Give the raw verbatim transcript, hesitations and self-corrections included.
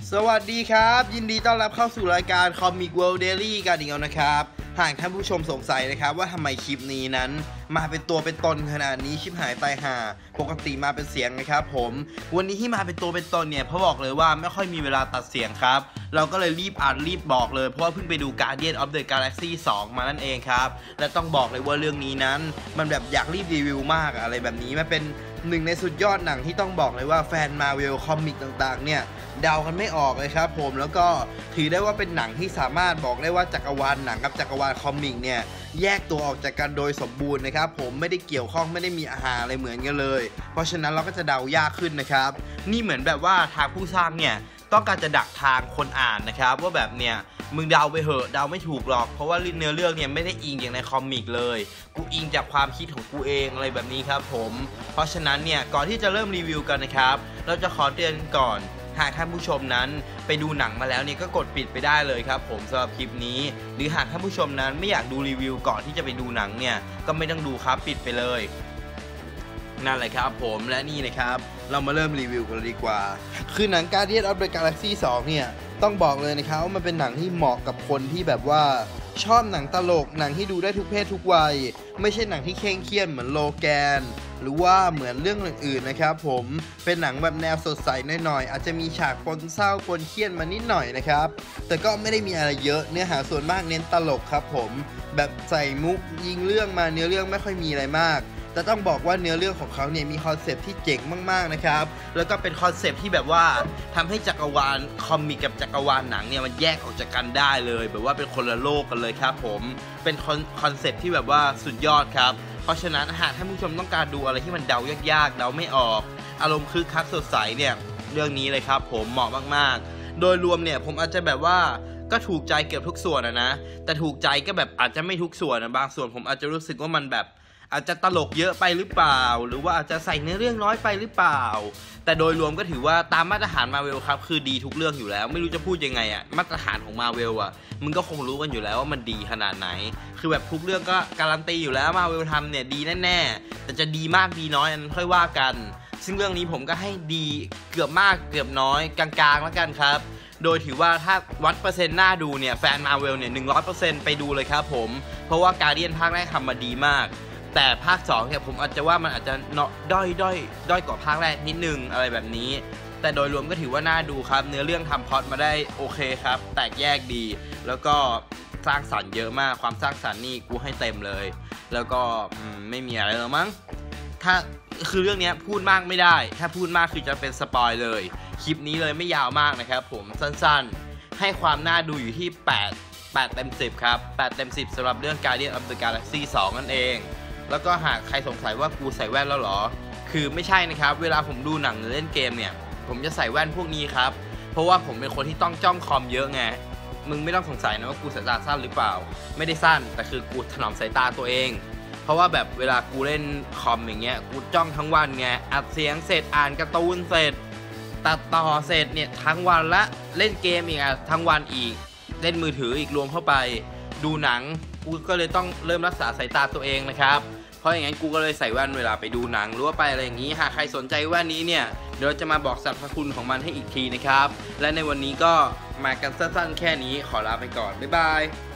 สวัสดีครับยินดีต้อนรับเข้าสู่รายการ Comic World Daily กันอีกแล้วนะครับหากท่านผู้ชมสงสัยนะครับว่าทำไมคลิปนี้นั้นมาเป็นตัวเป็นตนขนาดนี้ชิบหายตายห่าปกติมาเป็นเสียงนะครับผมวันนี้ที่มาเป็นตัวเป็นตนเนี่ยเพราะบอกเลยว่าไม่ค่อยมีเวลาตัดเสียงครับเราก็เลยรีบอ่านรีบบอกเลยเพราะว่าเพิ่งไปดู Guardian of the Galaxy สองมานั่นเองครับและต้องบอกเลยว่าเรื่องนี้นั้นมันแบบอยากรีบรีวิวมากอะไรแบบนี้มันเป็นหนึ่งในสุดยอดหนังที่ต้องบอกเลยว่าแฟนมาเวลคอมิกต่างๆเนี่ยเดากันไม่ออกเลยครับผมแล้วก็ถือได้ว่าเป็นหนังที่สามารถบอกได้ว่าจักรวาลหนังกับจักรวาลคอมิกเนี่ยแยกตัวออกจากกันโดยสมบูรณ์นะครับผมไม่ได้เกี่ยวข้องไม่ได้มีอาหารอะไรเหมือนกันเลยเพราะฉะนั้นเราก็จะเดายากขึ้นนะครับนี่เหมือนแบบว่าทางผู้สร้างเนี่ยต้องการจะดักทางคนอ่านนะครับว่าแบบเนี่ยมึงเดาไปเหอะเดาไม่ถูกหรอกเพราะว่าเนื้อเรื่องเนี่ยไม่ได้อิงอย่างในคอมิกเลยกูอิงจากความคิดของกูเองอะไรแบบนี้ครับผมเพราะฉะนั้นเนี่ยก่อนที่จะเริ่มรีวิวกันนะครับเราจะขอเตือนก่อนหากท่านผู้ชมนั้นไปดูหนังมาแล้วเนี่ยก็กดปิดไปได้เลยครับผมสำหรับคลิปนี้หรือหากท่านผู้ชมนั้นไม่อยากดูรีวิวก่อนที่จะไปดูหนังเนี่ยก็ไม่ต้องดูครับปิดไปเลยนั่นแหละครับผมและนี่นะครับเรามาเริ่มรีวิวกันดีกว่าคือหนัง Guardian of the Galaxy สองเนี่ยต้องบอกเลยนะครับว่ามันเป็นหนังที่เหมาะกับคนที่แบบว่าชอบหนังตลกหนังที่ดูได้ทุกเพศทุกวัยไม่ใช่หนังที่เคร่งเครียดเหมือนโลแกนหรือว่าเหมือนเรื่องอื่นๆนะครับผมเป็นหนังแบบแนวสดใสหน่อยๆอาจจะมีฉากปนเศร้าปนเครียดมานิดหน่อยนะครับแต่ก็ไม่ได้มีอะไรเยอะเนื้อหาส่วนมากเน้นตลกครับผมแบบใส่มุกยิงเรื่องมาเนื้อเรื่องไม่ค่อยมีอะไรมากแต่ต้องบอกว่าเนื้อเรื่องของเขาเนี่ยมีคอนเซปต์ที่เจ๋งมากๆนะครับแล้วก็เป็นคอนเซปต์ที่แบบว่าทำให้จักรวาลคอมิกกับจักรวาลหนังเนี่ยมันแยกออกจากกันได้เลยแบบว่าเป็นคนละโลกกันเลยครับผมเป็นคอนเซปต์ที่แบบว่าสุดยอดครับเพราะฉะนั้นหากท่านผู้ชมต้องการดูอะไรที่มันเดายากๆเดาไม่ออกอารมณ์คึกคักสดใสเนี่ยเรื่องนี้เลยครับผมเหมาะมากๆโดยรวมเนี่ยผมอาจจะแบบว่าก็ถูกใจเกือบทุกส่วนนะนะแต่ถูกใจก็แบบอาจจะไม่ทุกส่วนนะบางส่วนผมอาจจะรู้สึกว่ามันแบบอาจจะตลกเยอะไปหรือเปล่าหรือว่าอาจจะใส่เนื้อเรื่องน้อยไปหรือเปล่าแต่โดยรวมก็ถือว่าตามมาตรฐานมาเวลครับคือดีทุกเรื่องอยู่แล้วไม่รู้จะพูดยังไงอ่ะมาตรฐานของมาเวลอ่ะมึงก็คงรู้กันอยู่แล้วว่ามันดีขนาดไหนคือแบบทุกเรื่องก็การันตีอยู่แล้วมาเวลทำเนี่ยดีแน่ๆแต่จะดีมากดีน้อยอันนั้นค่อยว่ากันซึ่งเรื่องนี้ผมก็ให้ดีเกือบมากเกือบน้อยกลางๆแล้วกันครับโดยถือว่าถ้าวัดเปอร์เซ็นต์น่าดูเนี่ยแฟนมาเวลเนี่ย หนึ่งร้อยเปอร์เซ็นต์ ไปดูเลยครับผมเพราะว่าการ์เดียนภาคแรกทำมาดีมากแต่ภาคสองเนี่ยผมอาจจะว่ามันอาจจะเนาะด้อยด้อยด้อยกว่าภาคแรกนิดนึงอะไรแบบนี้แต่โดยรวมก็ถือว่าน่าดูครับเนื้อเรื่องทำพล็อตมาได้โอเคครับแตกแยกดีแล้วก็สร้างสรรค์เยอะมากความสร้างสรรค์นี่กูให้เต็มเลยแล้วก็ไม่มีอะไรแล้วมั้งถ้าคือเรื่องนี้พูดมากไม่ได้ถ้าพูดมากคือจะเป็นสปอยเลยคลิปนี้เลยไม่ยาวมากนะครับผมสั้นๆให้ความน่าดูอยู่ที่แปด แปดเต็มสิบครับแปดเต็มสิบสำหรับเรื่อง Guardian of the Galaxy สองนั่นเองแล้วก็หากใครสงสัยว่ากูใส่แว่นแล้วหรอคือไม่ใช่นะครับเวลาผมดูหนังหรือเล่นเกมเนี่ยผมจะใส่แว่นพวกนี้ครับเพราะว่าผมเป็นคนที่ต้องจ้องคอมเยอะไงมึงไม่ต้องสงสัยนะว่ากูสายตาสั้นหรือเปล่าไม่ได้สั้นแต่คือกูถนอมสายตาตัวเองเพราะว่าแบบเวลากูเล่นคอมอย่างเงี้ยกูจ้องทั้งวันไงอัดเสียงเสร็จอ่านการ์ตูนเสร็จตัดต่อเสร็จเนี่ยทั้งวันละเล่นเกมอีกอ่ะทั้งวันอีกเล่นมือถืออีกรวมเข้าไปดูหนังกูก็เลยต้องเริ่มรักษาสายตาตัวเองนะครับเพราะอย่างนั้นกูก็เลยใส่แว่นเวลาไปดูหนังหรือว่าไปอะไรอย่างนี้หากใครสนใจแว่นนี้เนี่ยเดี๋ยวจะมาบอกสรรพคุณของมันให้อีกทีนะครับและในวันนี้ก็มากันสั้นๆแค่นี้ขอลาไปก่อนบ๊ายบาย